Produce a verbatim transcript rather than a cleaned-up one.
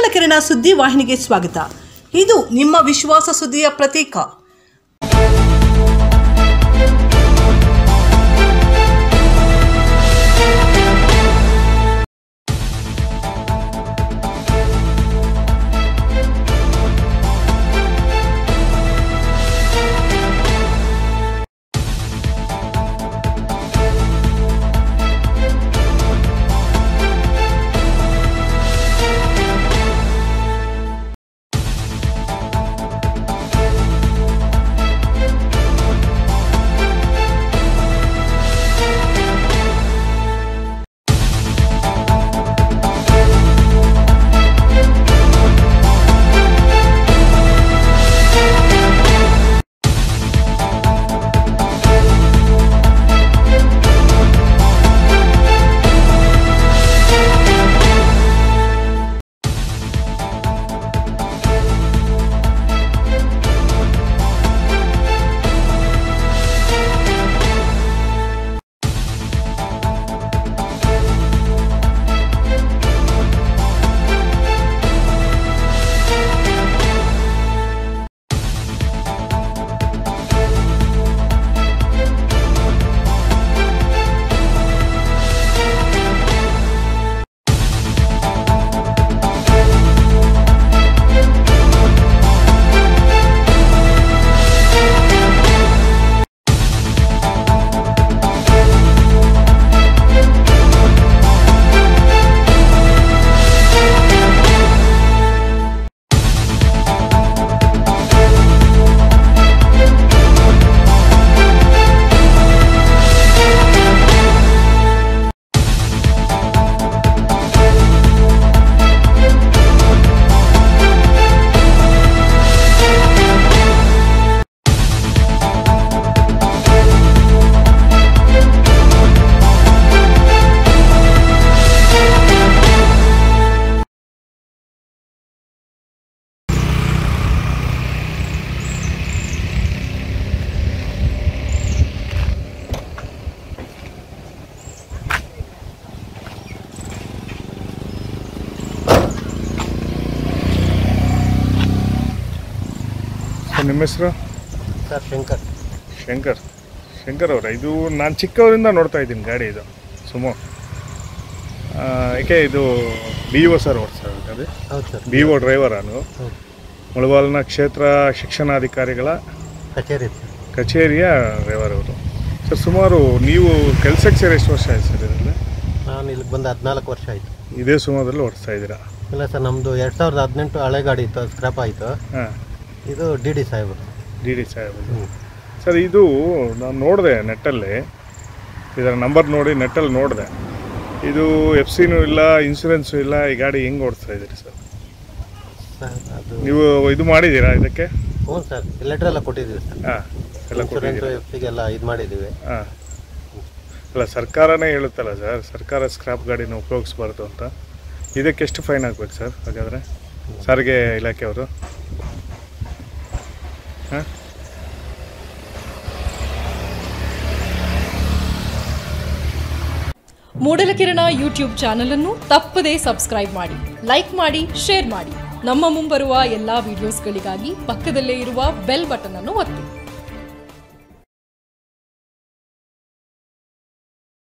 ಮೂಡಲಕಿರಣ ಸುದ್ದಿ ವಾಹಿನಿಗೆ ಸ್ವಾಗತ. ಇದು ನಿಮ್ಮ ವಿಶ್ವಾಸ ಸುದ್ದಿಯ ಪ್ರತೀಕ. ನಿಮ್ಮ ಹೆಸರು? ಸರ್ ಶಂಕರ್. ಶಂಕರ್ ಶಂಕರ್ ಅವರ ಇದು ನಾನು ಚಿಕ್ಕವರಿಂದ ನೋಡ್ತಾ ಇದ್ದೀನಿ ಗಾಡಿ. ಇದು ಸುಮೋ ಏಕೆ ಇದು ಬಿ ಒ ಸರ್ ಓಡಿಸ್ತಾರೆ? ಅದೇ ಹೌದು ಸರ್. ಬಿ ಒ ಡ್ರೈವರಾ ನೀವು? ಮುಳಬಾಲ್ನ ಕ್ಷೇತ್ರ ಶಿಕ್ಷಣಾಧಿಕಾರಿಗಳ ಕಚೇರಿ ಕಚೇರಿಯ ಡ್ರೈವರ್ ಅವರು ಸರ್. ಸುಮಾರು ನೀವು ಕೆಲಸಕ್ಕೆ ಸೇರಿ ಎಷ್ಟು ವರ್ಷ ಆಯ್ತು ಸರ್ ಇದರಲ್ಲಿ? ನಾನು ಇಲ್ಲಿಗೆ ಬಂದು ಹದಿನಾಲ್ಕು ವರ್ಷ ಆಯಿತು. ಇದೇ ಸುಮೋದಲ್ಲಿ ಓಡಿಸ್ತಾ ಇದ್ದೀರಾ? ಇಲ್ಲ ಸರ್, ನಮ್ಮದು ಎರಡು ಸಾವಿರದ ಹದಿನೆಂಟು ಹಳೆ ಗಾಡಿ ಇತ್ತು, ಸ್ಕ್ರಾಪ್ ಆಯಿತು. ಹಾಂ, ಇದು ಡಿ ಡಿ ಸಾಹೇಬರು. ಡಿ ಡಿ ಸಾಹೇಬರು ಸರ್. ಇದು ನಾನು ನೋಡಿದೆ ನೆಟ್ಟಲ್ಲಿ, ಇದರ ನಂಬರ್ ನೋಡಿ ನೆಟ್ಟಲ್ಲಿ ನೋಡಿದೆ. ಇದು ಎಫ್ ಸಿನೂ ಇಲ್ಲ, ಇನ್ಶೂರೆನ್ಸು ಇಲ್ಲ. ಈ ಗಾಡಿ ಹೆಂಗೆ ಓಡಿಸ್ತಾ ಇದ್ದೀರಿ ಸರ್? ಅದು ನೀವು ಇದು ಮಾಡಿದ್ದೀರಾ ಇದಕ್ಕೆ? ಹ್ಞೂ ಸರ್, ಲೆಟ್ರ್ ಎಲ್ಲ ಕೊಟ್ಟಿದ್ದೀವಿ ಸರ್. ಹಾಂ, ಎಲ್ಲ ಕೊಟ್ಟಿದ್ದೀರಾ? ಎಫ್ ಸಿಗೆಲ್ಲ ಇದು ಮಾಡಿದ್ದೀವಿ. ಹಾಂ, ಅಲ್ಲ ಸರ್ಕಾರನೇ ಹೇಳುತ್ತಲ್ಲ ಸರ್, ಸರ್ಕಾರ ಸ್ಕ್ರಾಪ್ ಗಾಡಿನ ಉಪಯೋಗಿಸ್ಬಾರ್ದು ಅಂತ. ಇದಕ್ಕೆ ಎಷ್ಟು ಫೈನ್ ಹಾಕ್ಬೇಕು ಸರ್ ಹಾಗಾದರೆ ಸಾರಿಗೆ ಇಲಾಖೆಯವರು? ಹಾಂ, ಮೂಡಲಕಿರಣ ಯೂಟ್ಯೂಬ್ ಚಾನಲ್ ಅನ್ನು ತಪ್ಪದೇ ಸಬ್ಸ್ಕ್ರೈಬ್ ಮಾಡಿ, ಲೈಕ್ ಮಾಡಿ, ಶೇರ್ ಮಾಡಿ. ನಮ್ಮ ಮುಂಬರುವ ಎಲ್ಲಾ ವಿಡಿಯೋಸ್ಗಳಿಗಾಗಿ ಪಕ್ಕದಲ್ಲೇ ಇರುವ ಬೆಲ್ ಬಟನ್ ಅನ್ನು ಒತ್ತಿ.